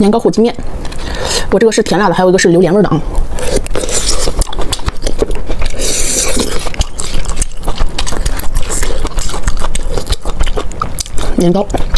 年糕火鸡面，我这个是甜辣的，还有一个是榴莲味的啊。年糕。